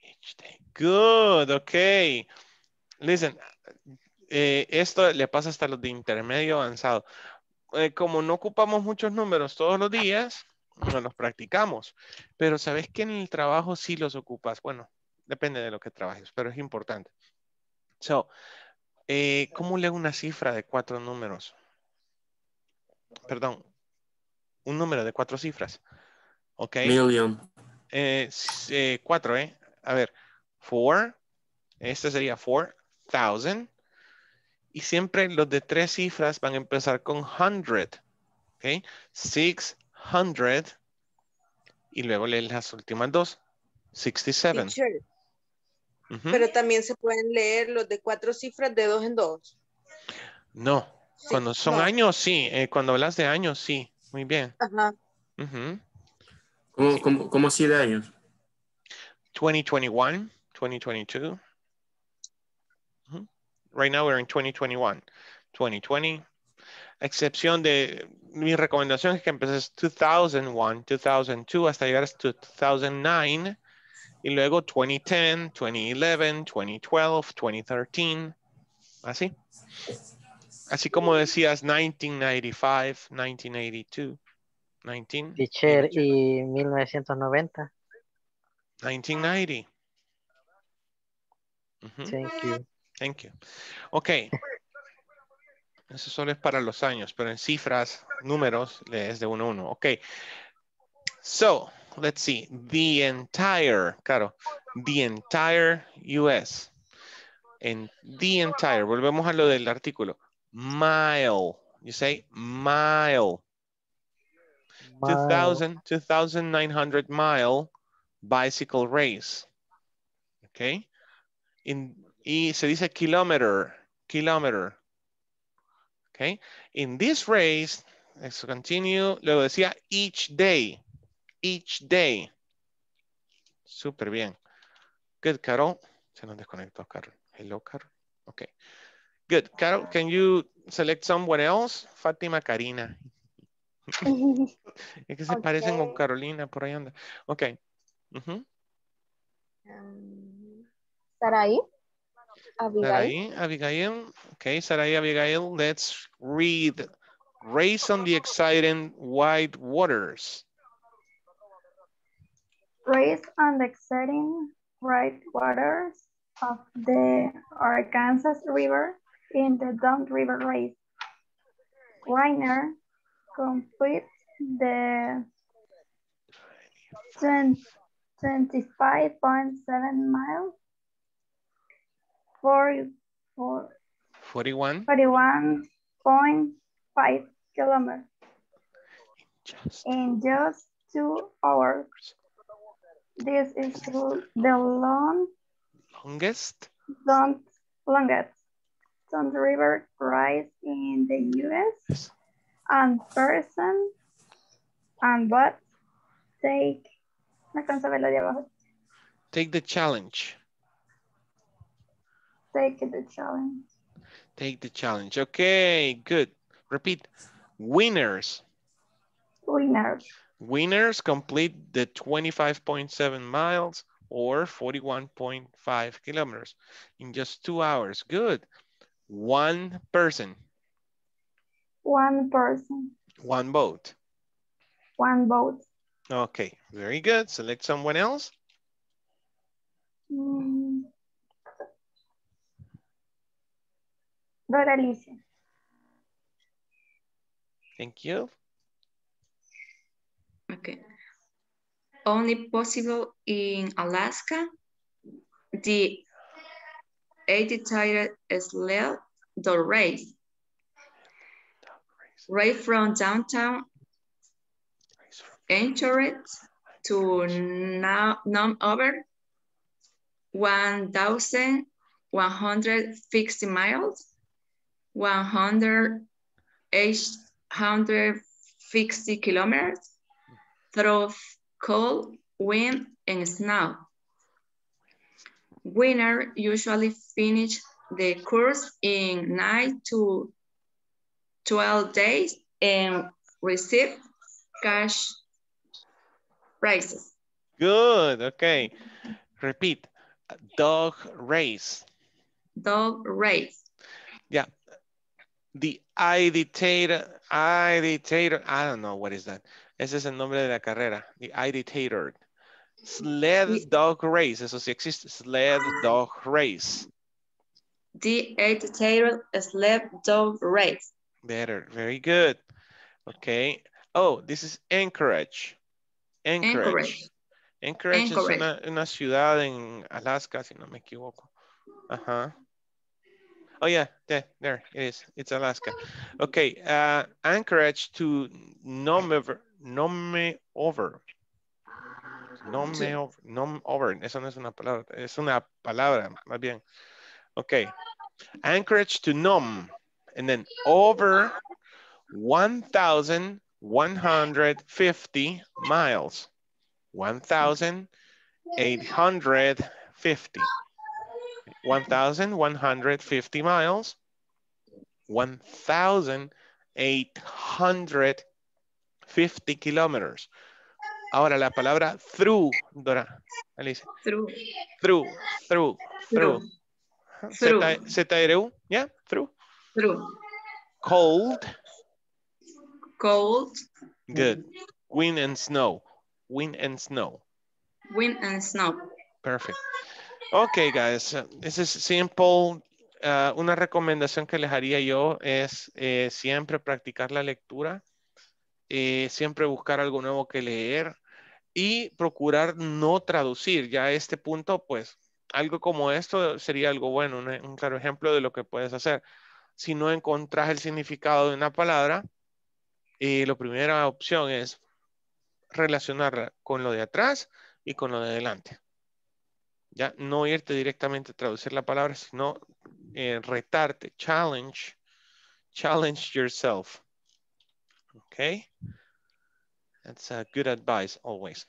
Good, okay. Listen, eh, esto le pasa hasta los de intermedio avanzado. Eh, como no ocupamos muchos números todos los días, no los practicamos. Pero sabes que en el trabajo sí los ocupas. Bueno, depende de lo que trabajes, pero es importante. So, eh, ¿cómo leo una cifra de cuatro números? Perdón, un número de cuatro cifras. Ok. Million. Eh, s- eh, cuatro, ¿eh? A ver, four. Este sería four thousand. Y siempre los de tres cifras van a empezar con hundred. ¿Ok? Six hundred. Y luego lees las últimas dos. sixty-seven. Teacher, Ujú. pero también se pueden leer los de cuatro cifras de dos en dos. No. Cuando son no. años, sí. Eh, cuando hablas de años, sí. Muy bien. Ajá. Ujú. ¿Cómo, cómo, cómo así de años? twenty twenty-one, twenty twenty-two. Ujú. Right now we're in twenty twenty-one. twenty twenty. Excepción de mi recomendación es que empieces two thousand one, two thousand two hasta llegar hasta two thousand nine y luego twenty ten, twenty eleven, twenty twelve, twenty thirteen. Así. Así como decías nineteen ninety-five, nineteen eighty-two, nineteen Teacher, y mil novecientos noventa. nineteen ninety. Ujú. Thank you. Thank you. Ok. Eso solo es para los años, pero en cifras, números, es de uno a uno. Ok. So, let's see. The entire, claro, the entire U S. En the entire, volvemos a lo del artículo. Mile. You say mile. two thousand, two thousand nine hundred mile bicycle race. Ok. In, y se dice kilometer, kilometer. Okay. In this race, let's continue. Luego decía each day, each day. Súper bien. Good, Carol. Se nos desconectó, Carol. Hello, Carol. Okay. Good. Carol, can you select someone else? Fátima Karina. Es que se parecen con Okay. Carolina, por ahí anda. Ok. Ujú. Um, Sarai. Abigail. Sarai, Abigail. Okay, Sarai, Abigail. Let's read. Race on the exciting wide waters. Race on the exciting bright waters of the Arkansas River in the Don River Race. Rainer completes the twenty-five point seven miles for, for forty-one. forty-one point five kilometers in just two hours. This is the long, Longest. long, longest Don River race in the U S and person and but take, no alcanzo a ver lo de abajo. Take the challenge. Take the challenge. Take the challenge. Okay, good. Repeat. Winners. Winners. Winners complete the twenty-five point seven miles or forty-one point five kilometers in just two hours. Good. One person. One person. One boat. One boat. Okay, very good. Select someone else. Mm. Dora Alicia. Thank you. Okay. Only possible in Alaska, the eight-tire sled dog race. Race from downtown Anchorage to now none over one thousand one hundred fifty miles, one hundred eight hundred fifty kilometers through cold wind and snow. Winner usually finish the course in nine to twelve days and receive cash prizes. Good, okay. Repeat, dog race. Dog race. Yeah. The Iditator, Iditator, I don't know what is that. Ese es el nombre de la carrera, the Iditator. Sled dog race, eso sí existe, sled dog race. The eight-tailed sled dog race. Better, very good. Okay. Oh, this is Anchorage. Anchorage. Anchorage, Anchorage, Anchorage. es una, una ciudad en Alaska, si no me equivoco. Ajá. Oh yeah, there, there it is. It's Alaska. Okay, uh, Anchorage to Nome, Nome over. Nome over, Nome over. Eso no es una palabra, es una palabra, más bien. Okay, Anchorage to Nome, and then over one thousand one hundred fifty miles. one thousand eight hundred fifty. one thousand one hundred fifty miles, one thousand eight hundred fifty kilometers. Ahora la palabra through, Dora, Alicia. Through. Through, through, through. Through. Z R U, yeah, through. Through. Cold. Cold. Good. Wind and snow. Wind and snow. Wind and snow. Perfect. Okay, guys, this is simple. Uh, una recomendación que les haría yo es eh, siempre practicar la lectura, eh, siempre buscar algo nuevo que leer y procurar no traducir. Ya a este punto, pues, algo como esto sería algo bueno, un, un claro ejemplo de lo que puedes hacer. Si no encontrás el significado de una palabra, eh, la primera opción es relacionarla con lo de atrás y con lo de adelante. Ya, no irte directamente a traducir la palabra, sino eh, retarte, challenge, challenge yourself. Okay. That's a good advice always.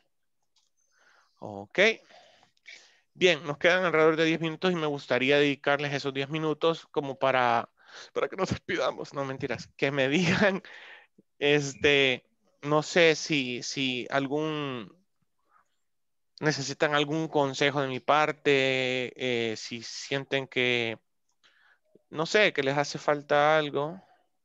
Ok. Bien, nos quedan alrededor de diez minutos y me gustaría dedicarles esos diez minutos como para, para que nos despidamos. No, mentiras. Que me digan, este, no sé si, si algún... necesitan algún consejo de mi parte, eh, si sienten que, no sé, que les hace falta algo,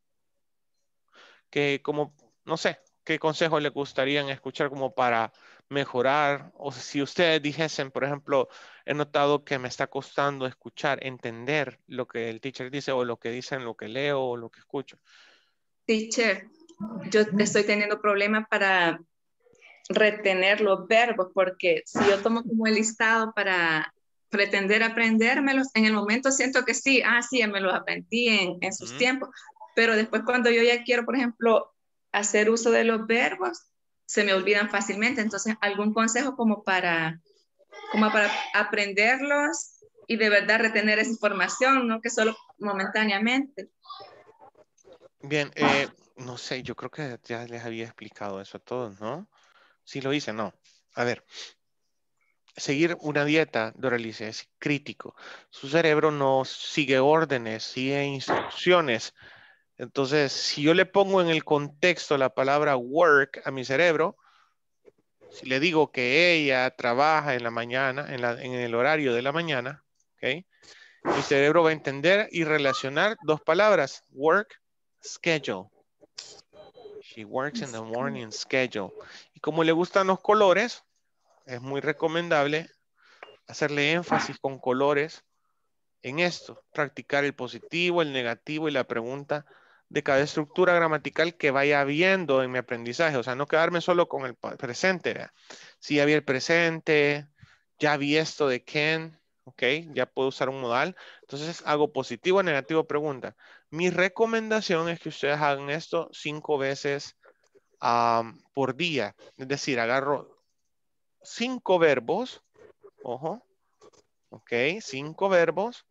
que como, no sé, qué consejos les gustaría escuchar como para mejorar, o si ustedes dijesen, por ejemplo, he notado que me está costando escuchar, entender lo que el teacher dice o lo que dicen, lo que leo o lo que escucho. Teacher, yo estoy teniendo problemas para retener los verbos, porque si yo tomo como el listado para pretender aprendérmelos, en el momento siento que sí, ah, sí, ya me los aprendí en, en sus uh-huh. tiempos, pero después cuando yo ya quiero, por ejemplo, hacer uso de los verbos, se me olvidan fácilmente. Entonces, algún consejo como para, como para aprenderlos y de verdad retener esa información, no que solo momentáneamente. Bien, eh, no sé, yo creo que ya les había explicado eso a todos, ¿no? Sí lo hice, no. A ver, seguir una dieta, Dora Alicia, es crítico. Su cerebro no sigue órdenes, sigue instrucciones. Entonces, si yo le pongo en el contexto la palabra work a mi cerebro, si le digo que ella trabaja en la mañana, en, la, en el horario de la mañana, ¿okay? Mi cerebro va a entender y relacionar dos palabras, work, schedule, She works in the morning schedule. Y como le gustan los colores, es muy recomendable hacerle énfasis con colores en esto. Practicar el positivo, el negativo y la pregunta de cada estructura gramatical que vaya viendo en mi aprendizaje. O sea, no quedarme solo con el presente. ¿Verdad? Si ya vi el presente, ya vi esto de can, ok, ya puedo usar un modal. Entonces hago positivo, negativo, pregunta. Mi recomendación es que ustedes hagan esto cinco veces um, por día. Es decir, agarro cinco verbos, ojo, ok, cinco verbos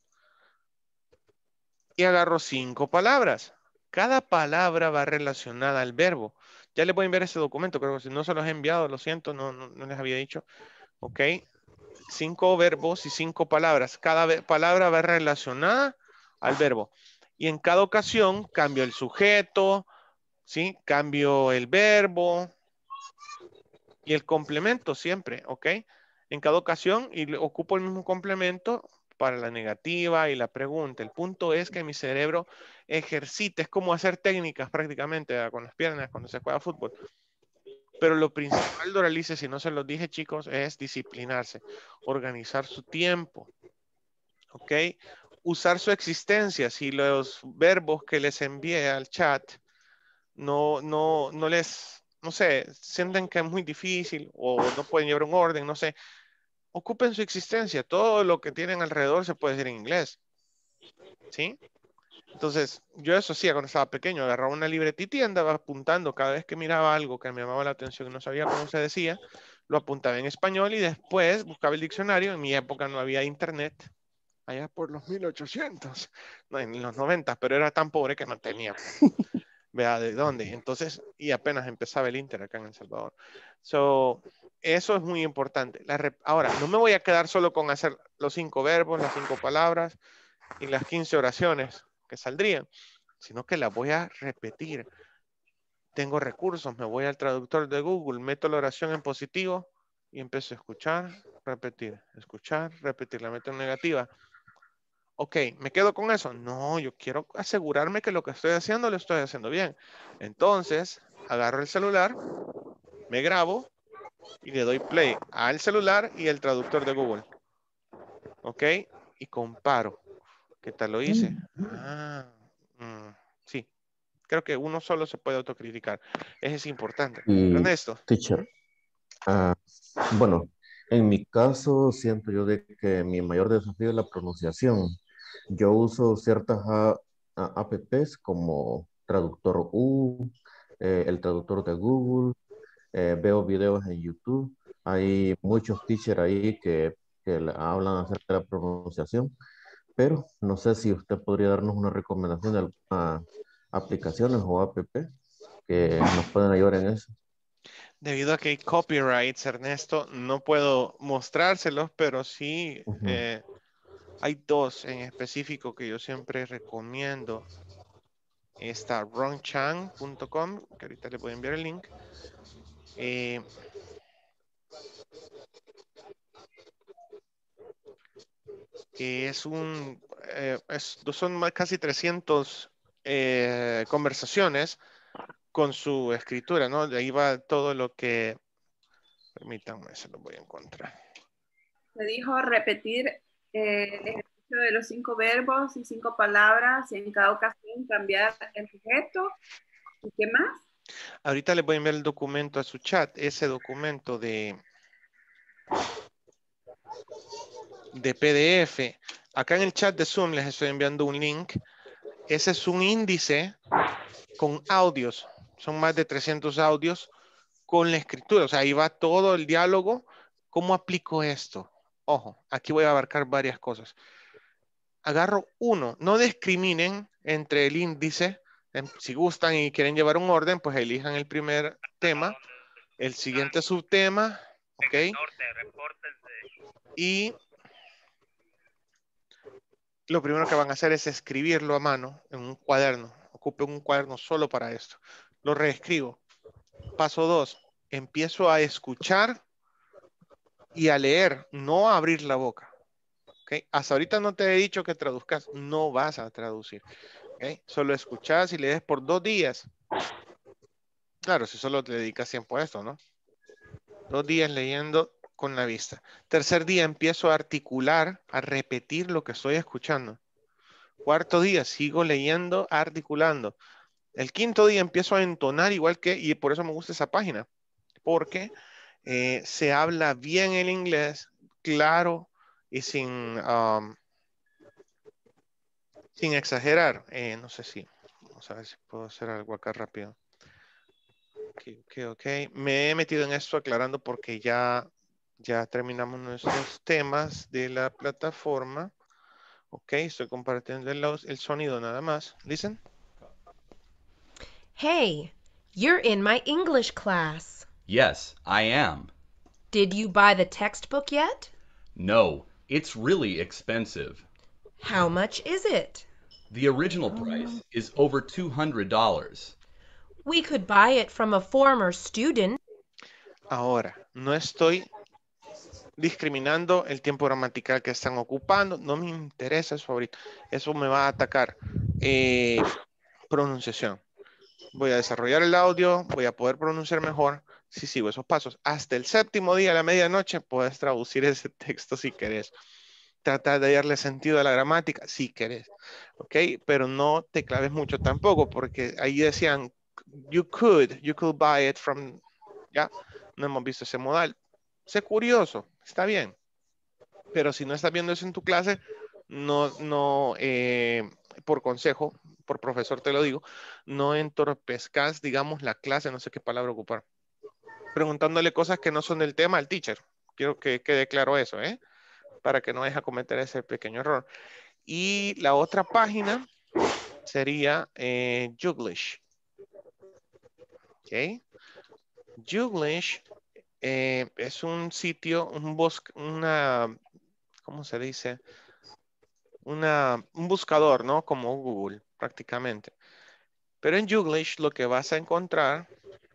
y agarro cinco palabras. Cada palabra va relacionada al verbo. Ya les voy a enviar ese documento, creo que si no se los he enviado, lo siento, no, no, no les había dicho. Ok, cinco verbos y cinco palabras. Cada palabra va relacionada al verbo. Y en cada ocasión cambio el sujeto, ¿sí? Cambio el verbo y el complemento siempre, ¿ok? En cada ocasión y ocupo el mismo complemento para la negativa y la pregunta. El punto es que mi cerebro ejercite, es como hacer técnicas prácticamente ¿verdad? Con las piernas cuando se juega fútbol. Pero lo principal, Doralice, si no se los dije, chicos, es disciplinarse, organizar su tiempo, ¿ok? Usar su existencia. Si los verbos que les envié al chat no, no, no les, no sé, sienten que es muy difícil o no pueden llevar un orden, no sé, ocupen su existencia. Todo lo que tienen alrededor se puede decir en inglés, ¿sí? Entonces, yo eso hacía cuando estaba pequeño, agarraba una libretita y andaba apuntando cada vez que miraba algo que me llamaba la atención y no sabía cómo se decía, lo apuntaba en español y después buscaba el diccionario. En mi época no había internet, allá por los mil ochocientos, no, en los noventa, pero era tan pobre que no tenía. Vea de dónde. Entonces, y apenas empezaba el Inter acá en El Salvador. So, eso es muy importante. La rep- Ahora, no me voy a quedar solo con hacer los cinco verbos, las cinco palabras y las quince oraciones que saldrían, sino que las voy a repetir. Tengo recursos, me voy al traductor de Google, meto la oración en positivo y empiezo a escuchar, repetir, escuchar, repetir, la meto en negativa. Ok, ¿me quedo con eso? No, yo quiero asegurarme que lo que estoy haciendo lo estoy haciendo bien. Entonces, agarro el celular, me grabo y le doy play al celular y el traductor de Google. Ok, y comparo. ¿Qué tal lo hice? Ah, mm, sí. Creo que uno solo se puede autocriticar. Eso es importante. Y, Ernesto. teacher, ah, bueno, en mi caso siento yo de que mi mayor desafío es la pronunciación. Yo uso ciertas a- a- apps como Traductor U, eh, el traductor de Google, eh, veo videos en YouTube. Hay muchos teachers ahí que, que le hablan acerca de la pronunciación, pero no sé si usted podría darnos una recomendación de algunas aplicaciones o apps que nos pueden ayudar en eso. Debido a que hay copyrights, Ernesto, no puedo mostrárselos, pero sí Ujú. eh, hay dos en específico que yo siempre recomiendo. Está ronchang punto com, que ahorita le voy a enviar el link. Eh, que es un, eh, es- son más- casi trescientas eh, conversaciones con su escritura, ¿no? De ahí va todo lo que, permítanme, se lo voy a encontrar. Se dijo repetir eh, el ejercicio de los cinco verbos y cinco palabras y en cada ocasión cambiar el sujeto. ¿Y qué más? Ahorita le voy a enviar el documento a su chat, ese documento de, de P D F. Acá en el chat de Zoom les estoy enviando un link. Ese es un índice con audios. Son más de trescientos audios con la escritura. O sea, ahí va todo el diálogo. ¿Cómo aplico esto? Ojo, aquí voy a abarcar varias cosas. Agarro uno. No discriminen entre el índice. Si gustan y quieren llevar un orden, pues elijan el primer tema, el siguiente subtema, ¿ok? Y lo primero que van a hacer es escribirlo a mano en un cuaderno. Ocupen un cuaderno solo para esto. Lo reescribo. Paso dos. Empiezo a escuchar y a leer, no a abrir la boca. ¿Okay? Hasta ahorita no te he dicho que traduzcas. No vas a traducir. ¿Okay? Solo escuchás y lees por dos días. Claro, si solo te dedicas tiempo a esto, ¿no? Dos días leyendo con la vista. Tercer día empiezo a articular, a repetir lo que estoy escuchando. Cuarto día sigo leyendo, articulando. El quinto día empiezo a entonar igual que, y por eso me gusta esa página, porque eh, se habla bien el inglés, claro y sin, um, sin exagerar. Eh, no sé si, vamos a ver si puedo hacer algo acá rápido. Ok, ok, ok. Me he metido en esto aclarando porque ya, ya terminamos nuestros temas de la plataforma. Ok, estoy compartiendo el, el sonido nada más. Listen. Hey, you're in my English class. Yes, I am. Did you buy the textbook yet? No, it's really expensive. How much is it? The original price is over two hundred dollars. We could buy it from a former student. Ahora, no estoy discriminando el tiempo gramatical que están ocupando. No me interesa eso ahorita. Eso me va a atacar. Eh, pronunciación. Voy a desarrollar el audio. Voy a poder pronunciar mejor si sigo esos pasos. Hasta el séptimo día a la medianoche puedes traducir ese texto si querés. Trata de darle sentido a la gramática si querés. ¿Ok? Pero no te claves mucho tampoco porque ahí decían you could, you could buy it from... ¿Ya? No hemos visto ese modal. Sé curioso, está bien. Pero si no estás viendo eso en tu clase, no, no, eh, por consejo, por profesor te lo digo, no entorpezcas, digamos, la clase, no sé qué palabra ocupar. Preguntándole cosas que no son del tema al teacher. Quiero que quede claro eso, ¿eh? Para que no vayas a cometer ese pequeño error. Y la otra página sería eh, Juglish. ¿Ok? Juglish eh, es un sitio, un bosque, una, ¿cómo se dice? Una, un buscador, ¿no? Como Google, prácticamente. Pero en Juglish lo que vas a encontrar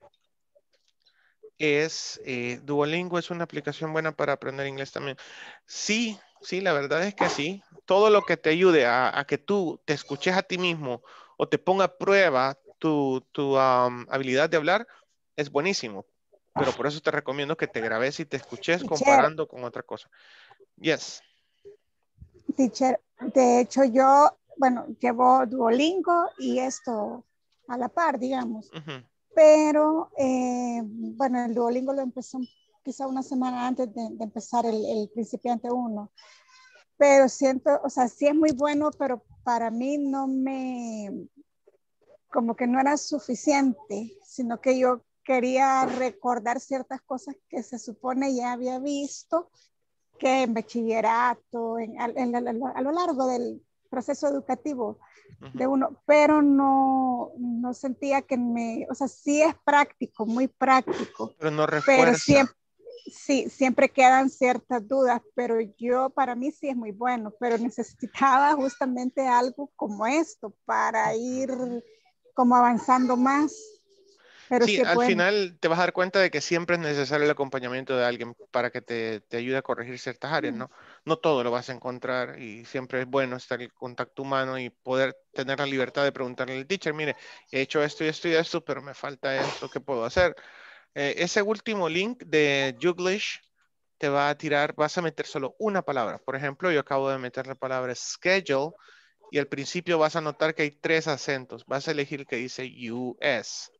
es, eh, Duolingo es una aplicación buena para aprender inglés también. Sí, sí, la verdad es que sí. Todo lo que te ayude a, a que tú te escuches a ti mismo o te ponga a prueba tu, tu um, habilidad de hablar es buenísimo. Pero por eso te recomiendo que te grabes y te escuches Teacher. comparando con otra cosa. Yes. Teacher, de hecho yo, bueno, llevo Duolingo y esto a la par, digamos. Uh-huh. Pero, eh, bueno, el Duolingo lo empezó quizá una semana antes de, de empezar el, el principiante uno. Pero siento, o sea, sí es muy bueno, pero para mí no me, como que no era suficiente, sino que yo quería recordar ciertas cosas que se supone ya había visto, que en bachillerato, en, en, en, en, a lo largo del proceso educativo uh-huh. de uno, pero no, no sentía que me, o sea, sí es práctico, muy práctico. Pero no refuerza. Pero siempre, sí, siempre quedan ciertas dudas, pero yo, para mí sí es muy bueno, pero necesitaba justamente algo como esto para ir como avanzando más. Pero sí, sí al bueno. final te vas a dar cuenta de que siempre es necesario el acompañamiento de alguien para que te, te ayude a corregir ciertas áreas, ¿no? No todo lo vas a encontrar y siempre es bueno estar en contacto humano y poder tener la libertad de preguntarle al teacher, mire, he hecho esto y esto y esto, pero me falta esto, ¿qué puedo hacer? Eh, ese último link de Juglish te va a tirar, vas a meter solo una palabra. Por ejemplo, yo acabo de meter la palabra schedule y al principio vas a notar que hay tres acentos. Vas a elegir el que dice U S.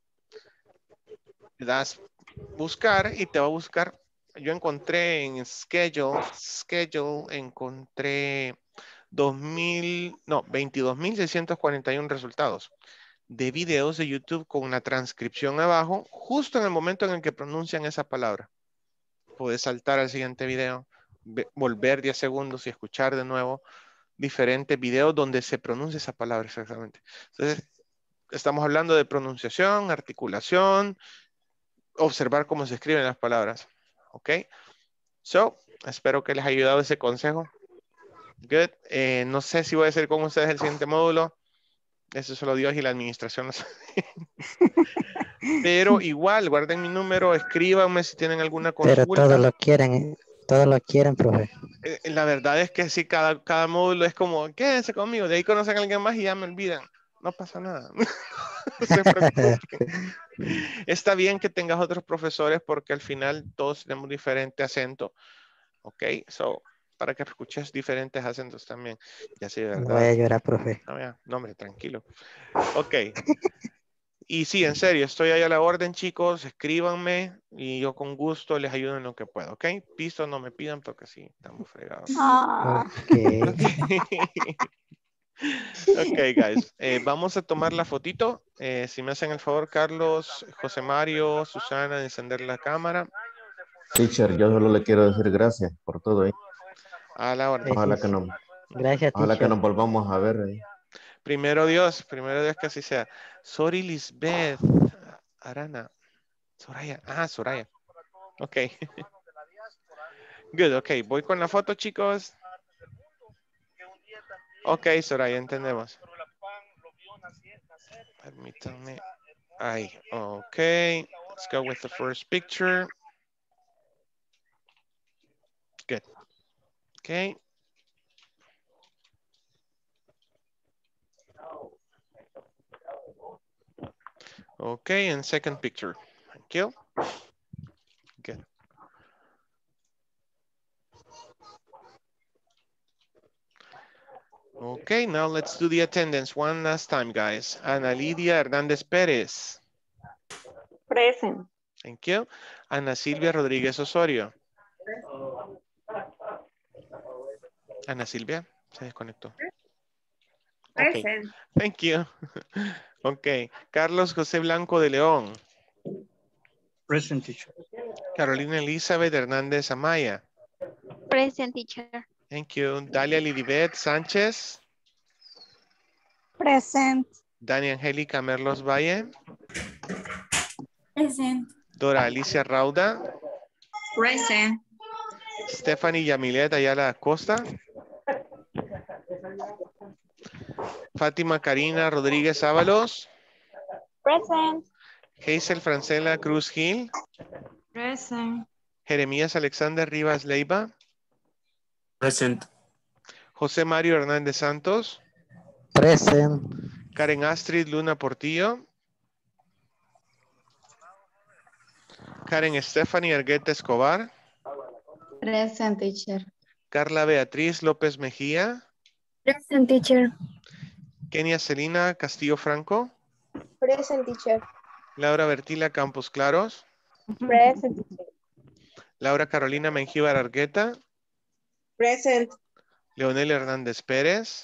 Le das buscar y te va a buscar. Yo encontré en schedule, schedule, encontré dos mil, no, veintidós mil seiscientos cuarenta y uno resultados de videos de YouTube con una transcripción abajo, justo en el momento en el que pronuncian esa palabra. Puedes saltar al siguiente video, volver diez segundos y escuchar de nuevo diferentes videos donde se pronuncia esa palabra exactamente. Entonces, estamos hablando de pronunciación, articulación, observar cómo se escriben las palabras. ¿Ok? So, espero que les haya ayudado ese consejo. Good. Eh, no sé si voy a hacer con ustedes el siguiente módulo. Eso solo Dios y la administración lo saben. Pero igual, guarden mi número, escríbanme si tienen alguna consulta. Pero todos lo quieren, todos lo quieren, profe. Eh, la verdad es que sí, cada, cada módulo es como, quédense conmigo. De ahí conocen a alguien más y ya me olvidan. No pasa nada. No se preocupen. Está bien que tengas otros profesores porque al final todos tenemos diferente acento. Ok, so, para que escuches diferentes acentos también. Ya sé, ¿verdad? No voy a llorar, profe. No, ya, no, hombre, tranquilo. Ok. Y sí, en serio, estoy ahí a la orden, chicos. Escríbanme y yo con gusto les ayudo en lo que pueda, ¿ok? Piso no me pidan porque sí, estamos fregados. Ah. Ok. Ok, guys. Eh, vamos a tomar la fotito. Eh, si me hacen el favor, Carlos, José Mario, Susana, de encender la cámara. Teacher, yo solo le quiero decir gracias por todo. ¿eh? A la orden. Ojalá que no, Gracias, ojalá que teacher. nos volvamos a ver. ¿eh? Primero Dios, primero Dios que así sea. Sorry, Lisbeth. Arana. Soraya. Ah, Soraya. Ok. Good, ok. Voy con la foto, chicos. Ok, Soraya, entendemos. Permítanme. Ahí, ok. Let's go with the first picture. Good. Okay. Okay, and second picture. Thank you. Good. Okay, now let's do the attendance one last time, guys. Ana Lidia Hernández Pérez. Present. Thank you. Ana Silvia Rodríguez Osorio. Ana Silvia, se desconectó. Okay, Present. thank you. Okay, Carlos José Blanco de León. Present, teacher. Carolina Elizabeth Hernández Amaya. Present, teacher. Thank you. Dalia Lilibet Sánchez. Present. Dani Angélica Merlos Valle. Present. Dora Alicia Rauda. Present. Stephanie Yamilet Ayala Acosta. Fátima Karina Rodríguez Ábalos. Present. Hazel Francela Cruz Gil. Present. Jeremías Alexander Rivas Leiva. Present. José Mario Hernández Santos. Present. Karen Astrid Luna Portillo. Karen Stephanie Argueta Escobar. Present, teacher. Carla Beatriz López Mejía. Present, teacher. Kenia Celina Castillo Franco. Present, teacher. Laura Bertila Campos Claros. Present, teacher. Laura Carolina Mengíbar Argueta. Present. Leonel Hernández Pérez.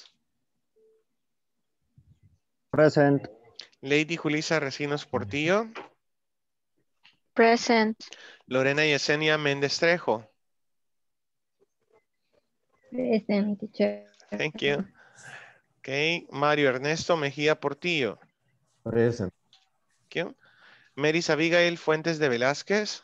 Present. Lady Julisa Recinos Portillo. Present. Lorena Yesenia Méndez Trejo. Present, teacher. Thank you. Okay. Mario Ernesto Mejía Portillo. Present. Thank you. Meris Abigail Fuentes de Velázquez.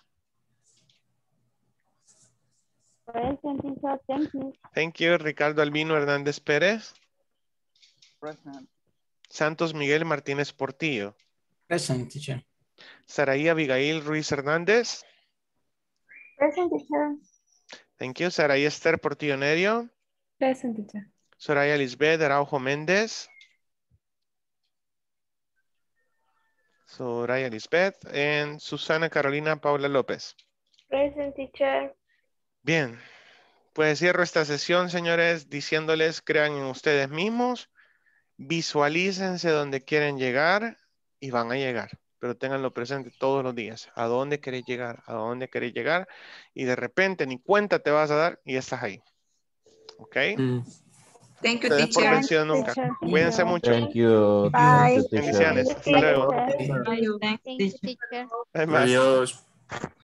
Present, teacher. Thank you. Thank you. Ricardo Albino Hernández Pérez. Present. Santos Miguel Martínez Portillo. Present, teacher. Saraí Abigail Ruiz Hernández. Present, teacher. Thank you. Saraí Esther Portillo Nerio. Present, teacher. Soraya Lisbeth Araujo Méndez. Soraya Lisbeth. And Susana Carolina Paula López. Present, teacher. Bien. Pues cierro esta sesión, señores, diciéndoles, crean en ustedes mismos, visualícense donde quieren llegar y van a llegar. Pero ténganlo presente todos los días. ¿A dónde querés llegar? ¿A dónde querés llegar? Y de repente ni cuenta te vas a dar y estás ahí. ¿Ok? Mm. Thank you, No te des por teacher. vencido nunca. Teacher. Cuídense mucho. Thank you. Bye. Thank you, teacher. Bendiciones. Hasta luego. Thank you, teacher. Bye, bye. Adiós.